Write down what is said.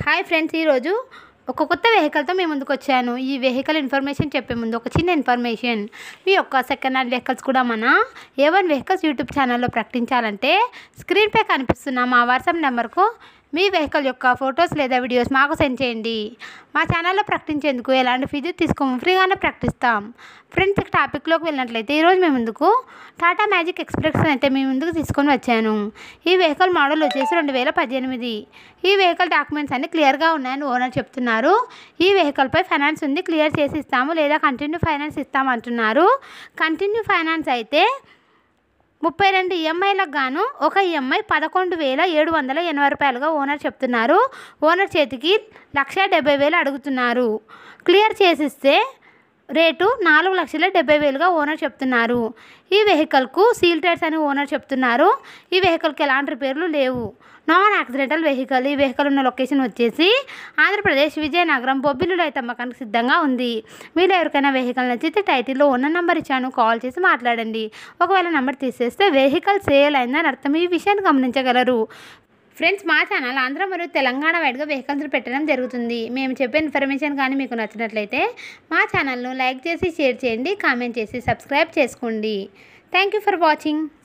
Hi friends, ఈరోజు ఒక కొత్త వెహికల్తో మేము ముందుకు వచ్చాను. ఈ వెహికల్ ఇన్ఫర్మేషన్ చెప్పే ముందు ఒక చిన్న ఇన్ఫర్మేషన్. మీ యొక్క సెకండ్ హ్యాండ్ వెహికల్స్ కూడా మన A1 వెహికల్స్ యూట్యూబ్ ఛానల్లో ప్రకటించాలంటే స్క్రీన్పై కనిపిస్తున్న మా వాట్సాప్ నెంబర్కు మీ వెహికల్ యొక్క ఫొటోస్ లేదా వీడియోస్ మాకు సెండ్ చేయండి. మా ఛానల్లో ప్రకటించేందుకు ఎలాంటి ఫీజు తీసుకోము, ఫ్రీగానే ప్రకటిస్తాం. ఫ్రెండ్స్, టాపిక్లోకి వెళ్ళినట్లయితే ఈరోజు మేము ముందుకు టాటా మ్యాజిక్ ఎక్స్ప్రెస్ అయితే మీ ముందుకు తీసుకొని వచ్చాను. ఈ వెహికల్ మోడల్ వచ్చేసి 2018. ఈ వెహికల్ డాక్యుమెంట్స్ అన్ని క్లియర్గా ఉన్నాయని ఓనర్ చెప్తున్నారు. ఈ వెహికల్పై ఫైనాన్స్ ఉంది, క్లియర్ చేసి ఇస్తాము లేదా కంటిన్యూ ఫైనాన్స్ ఇస్తామంటున్నారు. కంటిన్యూ ఫైనాన్స్ అయితే 32 ఈఎంఐలకు గాను ఒక ఈఎంఐ 11,780 రూపాయలుగా ఓనర్ చెప్తున్నారు. ఓనర్ చేతికి 1,70,000 అడుగుతున్నారు. క్లియర్ చేసిస్తే రేటు 4,70,000గా ఓనర్ చెప్తున్నారు. ఈ వెహికల్కు సీల్ టైర్స్ అని ఓనర్ చెప్తున్నారు. ఈ వెహికల్కి ఎలాంటి రిపేర్లు లేవు, నాన్ యాక్సిడెంటల్ వెహికల్. ఈ వెహికల్ ఉన్న లొకేషన్ వచ్చేసి ఆంధ్రప్రదేశ్ విజయనగరం. బొబ్బిలిలో అయితే అమ్మకానికి సిద్ధంగా ఉంది. మీరు ఎవరికైనా వెహికల్ నచ్చితే టైటిల్లో ఉన్న నెంబర్ ఇచ్చాను, కాల్ చేసి మాట్లాడండి. ఒకవేళ నెంబర్ తీసేస్తే వెహికల్ సేల్ అయిందని అర్థం. ఈ విషయాన్ని గమనించగలరు. ఫ్రెండ్స్, మా ఛానల్ ఆంధ్ర మరియు తెలంగాణ వైడ్గా వెహికల్స్ పెట్టడం జరుగుతుంది. మేము చెప్పే ఇన్ఫర్మేషన్ కానీ మీకు నచ్చినట్లయితే మా ఛానల్ను లైక్ చేసి షేర్ చేయండి, కామెంట్ చేసి సబ్స్క్రైబ్ చేసుకోండి. Thank you for watching.